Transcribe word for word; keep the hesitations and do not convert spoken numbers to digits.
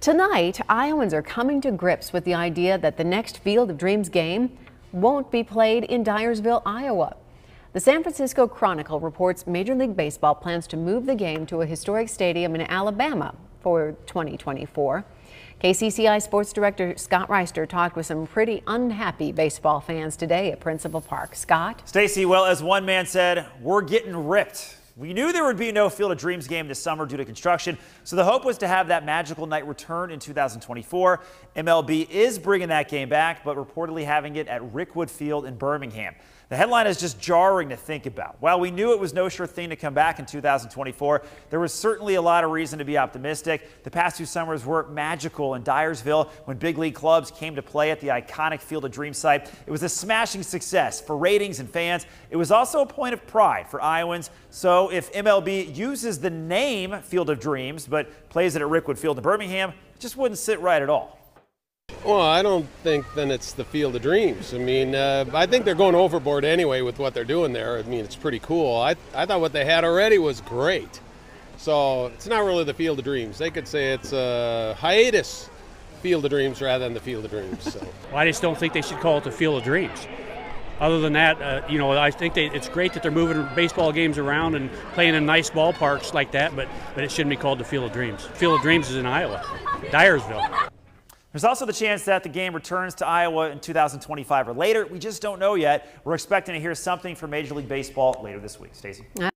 Tonight, Iowans are coming to grips with the idea that the next Field of Dreams game won't be played in Dyersville, Iowa. The San Francisco Chronicle reports Major League Baseball plans to move the game to a historic stadium in Alabama for twenty twenty-four. K C C I Sports Director Scott Reister talked with some pretty unhappy baseball fans today at Principal Park. Scott? Stacy, well, as one man said, we're getting ripped. We knew there would be no Field of Dreams game this summer due to construction, so the hope was to have that magical night return in two thousand twenty-four. M L B is bringing that game back, but reportedly having it at Rickwood Field in Birmingham. The headline is just jarring to think about. While we knew it was no sure thing to come back in two thousand twenty-four, there was certainly a lot of reason to be optimistic. The past two summers were magical in Dyersville when big league clubs came to play at the iconic Field of Dreams site. It was a smashing success for ratings and fans. It was also a point of pride for Iowans. So if M L B uses the name Field of Dreams but plays it at Rickwood Field in Birmingham, it just wouldn't sit right at all. Well, I don't think then it's the Field of Dreams. I mean, uh, I think they're going overboard anyway with what they're doing there. I mean, it's pretty cool. I, I thought what they had already was great. So it's not really the Field of Dreams. They could say it's a hiatus Field of Dreams rather than the Field of Dreams. So. Well, I just don't think they should call it the Field of Dreams. Other than that, uh, you know, I think they, it's great that they're moving baseball games around and playing in nice ballparks like that, but, but it shouldn't be called the Field of Dreams. Field of Dreams is in Iowa, Dyersville. There's also the chance that the game returns to Iowa in two thousand twenty-five or later. We just don't know yet. We're expecting to hear something from Major League Baseball later this week. Stacey.